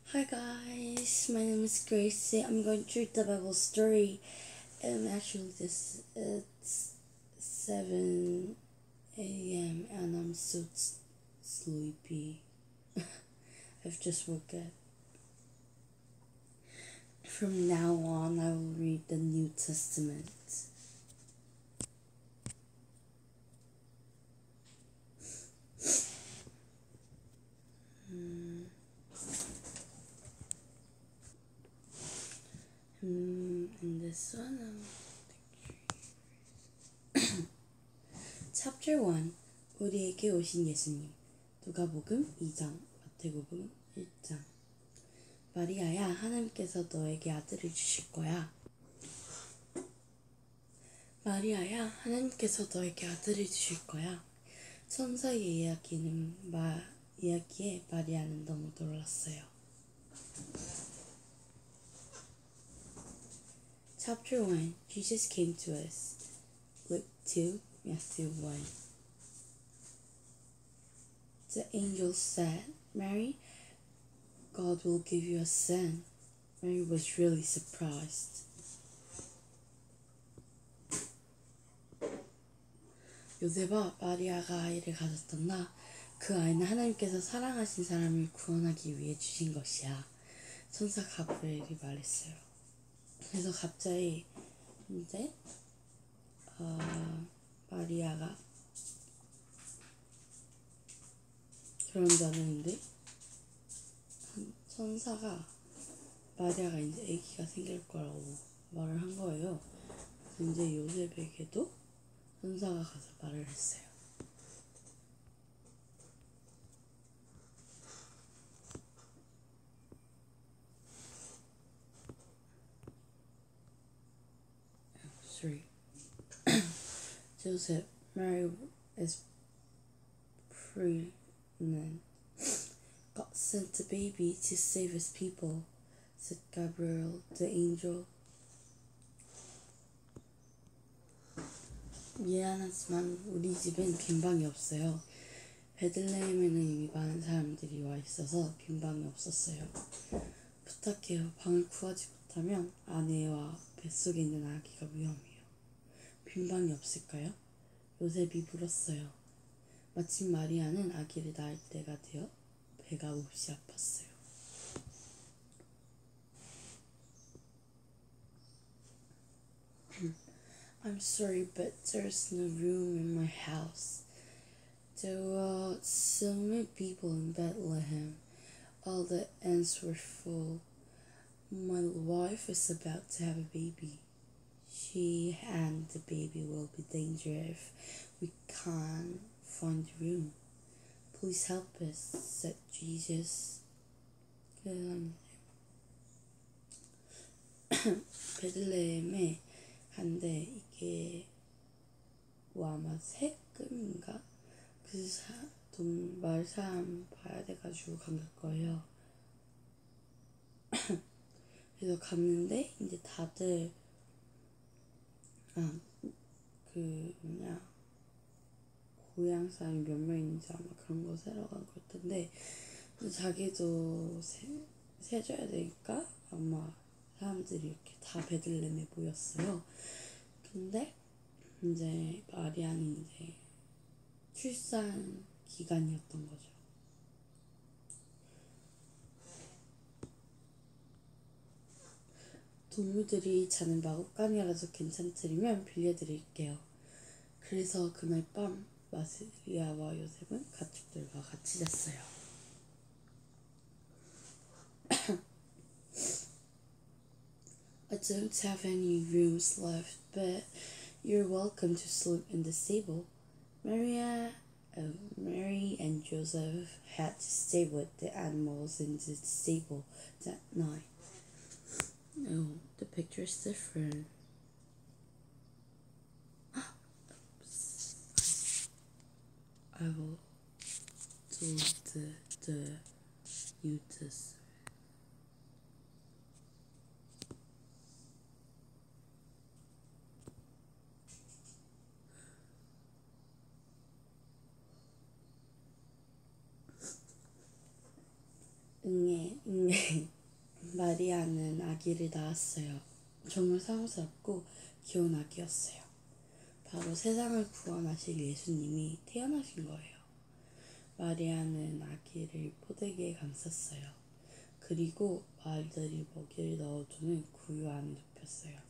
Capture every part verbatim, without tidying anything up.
Hi guys, my name is Gracie. I'm going to read the Bible story, and actually this it's seven a m and I'm so sleepy. I've just woke up. From now on, I will read the New Testament. Hmm. Hmm, and this one, um, Chapter one. 우리에게 오신 예수님. 누가복음 이 장, 마태복음 일 장. 마리아야, 하나님께서 너에게 아들을 주실 거야. 마리아야, 하나님께서 너에게 아들을 주실 거야. 천사의 이야기는 마, 이야기에 마리아는 너무 놀랐어요. Chapter one. Jesus came to us. Luke two, Matthew one. The angel said, Mary, God will give you a son. Mary was really surprised. 요셉아, 마리아가 아이를 가졌단다. 그 아이는 하나님께서 사랑하신 사람을 구원하기 위해 주신 것이야. 천사 가브리엘이 말했어요. 그래서 갑자기 이제 어, 마리아가 그런다는데 천사가 마리아가 이제 아기가 생길 거라고 말을 한 거예요. 이제 요셉에게도 천사가 가서 말을 했어요. Sorry. Joseph, Mary is pregnant. God sent the baby to save his people, said Gabriel, the angel. 미안하지만 우리 집엔 빈 방이 없어요. 베들레헴에는 이미 많은 사람들이 와 있어서 빈 방이 없었어요. 부탁해요. 방을 구하지 못하면 아내와 뱃속에 있는 아기가 위험해요. 빈 방이 없을까요? 요셉이 물었어요. 마침 마리아는 아기를 낳을 때가 되어 배가 몹시 아팠어요. I'm sorry, but there's no room in my house. There were so many people in Bethlehem. All the inns were full. My wife is about to have a baby. She and the baby will be dangerous if we can't find a room. Please help us, said Jesus. 베들레헴에 한데 이게 뭐 아마 세금인가? 그 사, 돈, 마을 사람 봐야 돼가지고 간 거예요. 그래서 갔는데 이제 다들 아, 그 뭐냐 고향 사람이 몇 명 있는지 아마 그런 거 세러 간 걸 텐데 자기도 세, 세줘야 되니까 아마 사람들이 이렇게 다 베들레헴에 모였어요. 근데 이제 마리아는 이제 출산 기간이었던 거죠. 동무들이 자는 마구간이라도 괜찮으면 빌려드릴게요. 그래서 그날 밤 마리아와 요셉은 가축들과 같이 잤어요. I don't have any rooms left, but you're welcome to sleep in the stable. Maria, uh, Mary and Joseph had to stay with the animals in the stable that night. Oh, the picture is different. I will do the, the New Testament. 응애, 응애. 아기를 낳았어요. 정말 사랑스럽고 귀여운 아기였어요. 바로 세상을 구원하실 예수님이 태어나신 거예요. 마리아는 아기를 포대기에 감쌌어요. 그리고 말들이 먹이를 넣어주는 구유 안에 눕혔어요.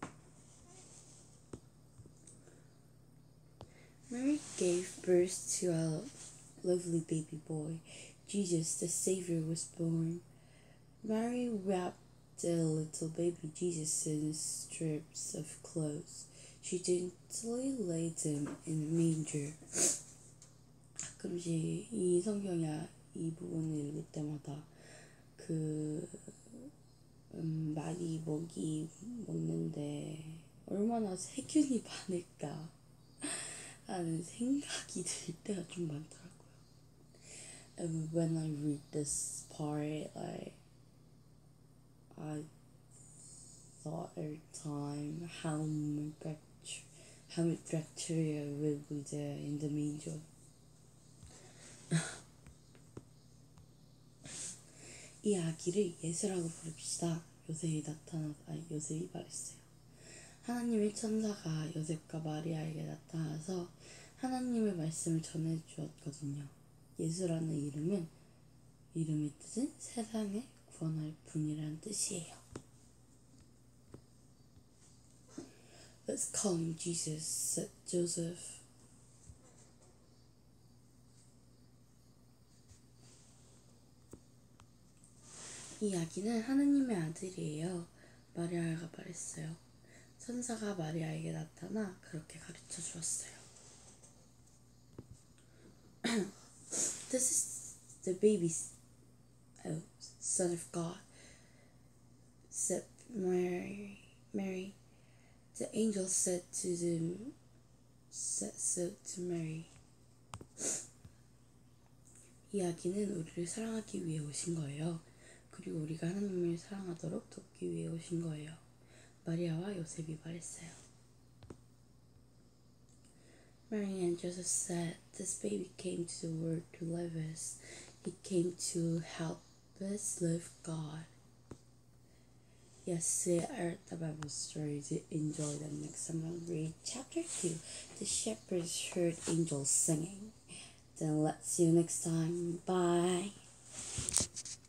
Mary gave birth to a lovely baby boy. Jesus, the Savior, was born. Mary wrapped the little baby Jesus in strips of clothes. She gently laid him in a manger. 가끔씩 이 성경이야 이 부분을 읽을 때마다 그 음, 말이 먹이 먹는데 얼마나 세균이 많을까 하는 생각이 들 때가 좀 많더라고요. And when I read this part, like I thought every time how many bacteria, how many bacteria will be there in the manger. 이 아기를 예수라고 부릅시다. 요셉이 나타나, 아니 요셉이 말했어요. 하나님의 천사가 요셉과 마리아에게 나타나서 하나님의 말씀을 전해주었거든요. 예수라는 이름은 이름의 뜻은 세상을 구원할 분이라는 뜻이에요. Let's call him Jesus, said Joseph. 이 아기는 하나님의 아들이에요. 마리아가 말했어요. 천사가 마리아에게 나타나 그렇게 가르쳐 주었어요. This is the baby, oh, son of God, said Mary. Mary. The angel said to them, said so to Mary. 이 아기는 우리를 사랑하기 위해 오신 거예요. 그리고 우리가 하나님을 사랑하도록 돕기 위해 오신 거예요. 마리아와 요셉이 말했어요. Mary and Joseph said, This baby came to the world to love us. He came to help us love God. Yesterday I read the Bible story to enjoy them. Next time I'll read chapter two. The shepherds heard angels singing. Then let's see you next time. Bye.